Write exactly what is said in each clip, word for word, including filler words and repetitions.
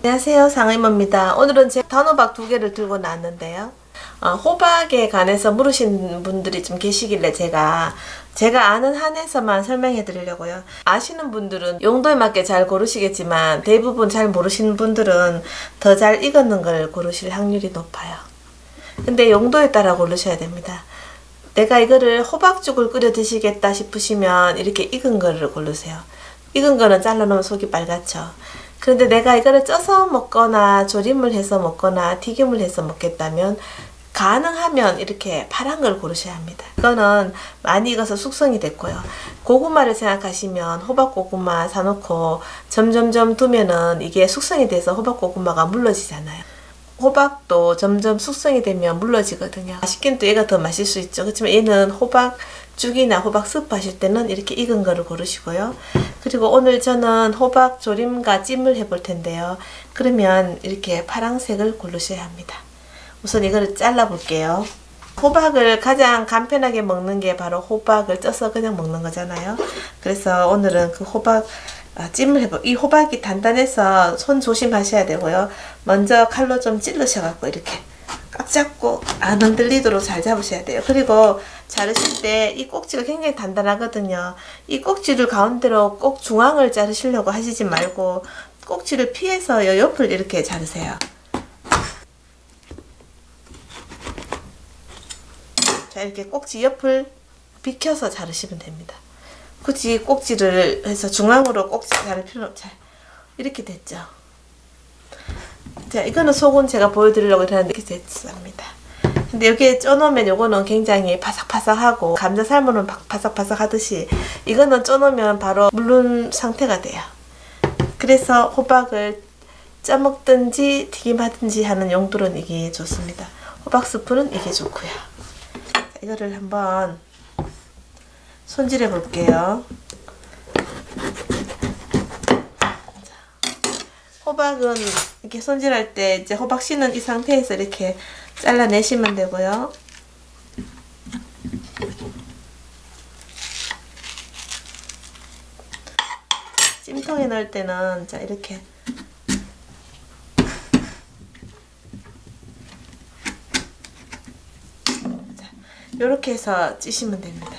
안녕하세요, 상의모입니다. 오늘은 제 단호박 두 개를 들고 나왔는데요. 어, 호박에 관해서 물으신 분들이 좀 계시길래 제가 제가 아는 한에서만 설명해 드리려고요. 아시는 분들은 용도에 맞게 잘 고르시겠지만 대부분 잘 모르시는 분들은 더 잘 익었는 걸 고르실 확률이 높아요. 근데 용도에 따라 고르셔야 됩니다. 내가 이거를 호박죽을 끓여 드시겠다 싶으시면 이렇게 익은 거를 고르세요. 익은 거는 잘라놓으면 속이 빨갛죠. 그런데 내가 이거를 쪄서 먹거나 조림을 해서 먹거나 튀김을 해서 먹겠다면 가능하면 이렇게 파란 걸 고르셔야 합니다. 이거는 많이 익어서 숙성이 됐고요. 고구마를 생각하시면 호박 고구마 사놓고 점점점 두면은 이게 숙성이 돼서 호박 고구마가 물러지잖아요. 호박도 점점 숙성이 되면 물러지거든요. 맛있긴 또 얘가 더 맛있을 수 있죠. 그렇지만 얘는 호박죽이나 호박 스프 하실 때는 이렇게 익은 거를 고르시고요. 그리고 오늘 저는 호박 조림과 찜을 해볼 텐데요. 그러면 이렇게 파란색을 고르셔야 합니다. 우선 이거를 잘라 볼게요. 호박을 가장 간편하게 먹는 게 바로 호박을 쪄서 그냥 먹는 거잖아요. 그래서 오늘은 그 호박 아, 찜을 해볼. 이 호박이 단단해서 손 조심하셔야 되고요. 먼저 칼로 좀 찔러셔갖고 이렇게 꽉 잡고 안 흔들리도록 잘 잡으셔야 돼요. 그리고 자르실 때 이 꼭지가 굉장히 단단하거든요. 이 꼭지를 가운데로 꼭 중앙을 자르시려고 하시지 말고 꼭지를 피해서 요 옆을 이렇게 자르세요. 자, 이렇게 꼭지 옆을 비켜서 자르시면 됩니다. 굳이 꼭지를 해서 중앙으로 꼭지 자를 필요는 없죠. 이렇게 됐죠. 자, 이거는 속은 제가 보여드리려고 했는데 이렇게 됐습니다. 근데 여기에 쪄놓으면 요거는 굉장히 바삭바삭하고 감자 삶으면 바삭바삭 하듯이 이거는 쪄놓으면 바로 물른 상태가 돼요. 그래서 호박을 쪄먹든지 튀김하든지 하는 용도로는 이게 좋습니다. 호박 스프는 이게 좋고요. 자, 이거를 한번 손질해 볼게요. 호박은 이렇게 손질할 때 이제 호박 씨는 이 상태에서 이렇게 잘라내시면 되고요. 찜통에 넣을 때는 자 이렇게 자, 이렇게 해서 찌시면 됩니다.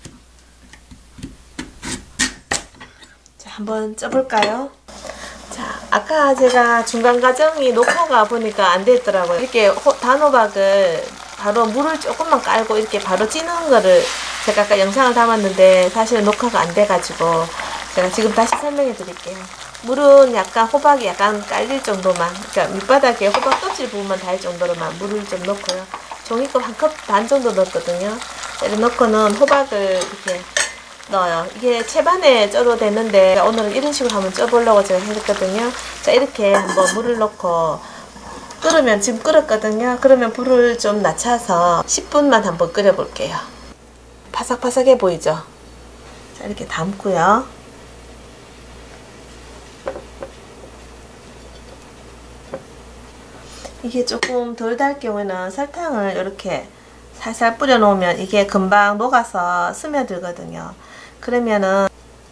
자, 한번 쪄볼까요? 자, 아까 제가 중간 과정이 녹화가 보니까 안 됐더라고요. 이렇게 호, 단호박을 바로 물을 조금만 깔고 이렇게 바로 찌는 거를 제가 아까 영상을 담았는데 사실 녹화가 안 돼가지고 제가 지금 다시 설명해 드릴게요. 물은 약간 호박이 약간 깔릴 정도만, 그러니까 밑바닥에 호박 껍질 부분만 닿을 정도로만 물을 좀 넣고요. 종이컵 한 컵 반 정도 넣었거든요. 이렇게 넣고는 호박을 이렇게 넣어요. 이게 채반에 쪄도 되는데 오늘은 이런 식으로 한번 쪄보려고 제가 했거든요. 자, 이렇게 한번 물을 넣고 끓으면 지금 끓었거든요. 그러면 불을 좀 낮춰서 십 분만 한번 끓여 볼게요. 바삭바삭해 보이죠? 자, 이렇게 담고요. 이게 조금 덜 달 경우에는 설탕을 이렇게 살살 뿌려 놓으면 이게 금방 녹아서 스며들거든요. 그러면은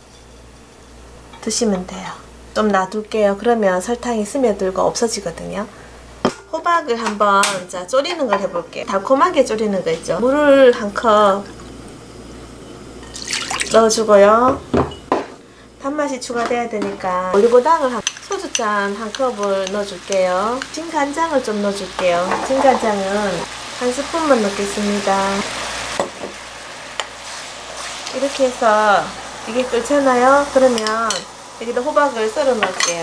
드시면 돼요. 좀 놔둘게요. 그러면 설탕이 스며들고 없어지거든요. 호박을 한번 자 졸이는 걸 해볼게요. 달콤하게 졸이는 거 있죠. 물을 한 컵 넣어주고요. 단맛이 추가돼야 되니까 올리고당을 한 소주잔 한 컵을 넣어줄게요. 진간장을 좀 넣어줄게요. 진간장은 한 스푼만 넣겠습니다. 이렇게 해서 이게 끓잖아요. 그러면 여기다 호박을 썰어 넣을게요.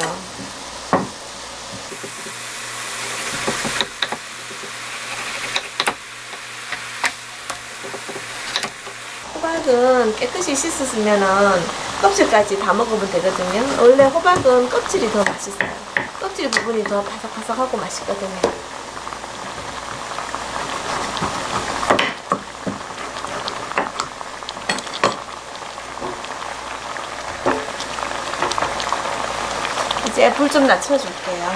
호박은 깨끗이 씻었으면은 껍질까지 다 먹으면 되거든요. 원래 호박은 껍질이 더 맛있어요. 껍질 부분이 더 바삭바삭하고 맛있거든요. 이제 불 좀 낮춰줄게요.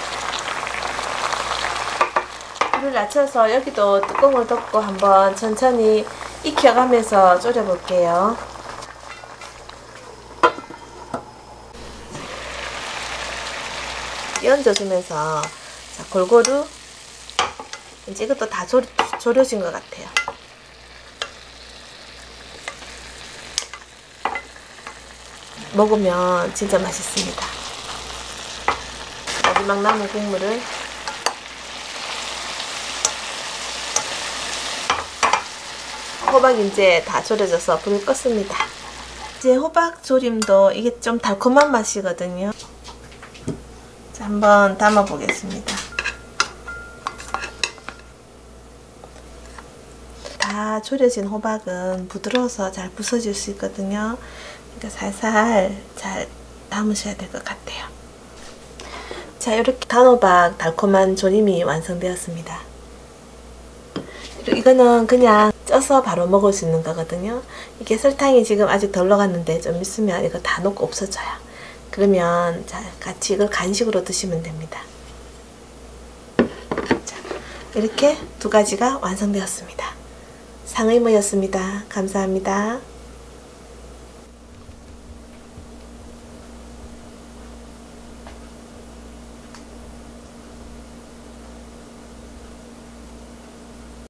불을 낮춰서 여기도 뚜껑을 덮고 한번 천천히 익혀가면서 졸여볼게요. 얹어주면서 자, 골고루 이제 이것도 다 조, 졸여진 것 같아요. 먹으면 진짜 맛있습니다. 마지막 남은 국물을 호박 이제 다 졸여져서 불을 껐습니다. 이제 호박 조림도 이게 좀 달콤한 맛이거든요. 자, 한번 담아 보겠습니다. 다 졸여진 호박은 부드러워서 잘 부서질 수 있거든요. 그러니까 살살 잘 담으셔야 될 것 같아요. 자, 이렇게 단호박 달콤한 조림이 완성되었습니다. 이거는 그냥 쪄서 바로 먹을 수 있는 거거든요. 이게 설탕이 지금 아직 덜 녹았는데 좀 있으면 이거 다 녹고 없어져요. 그러면 자, 같이 이걸 간식으로 드시면 됩니다. 자, 이렇게 두 가지가 완성되었습니다. 상의모였습니다. 감사합니다.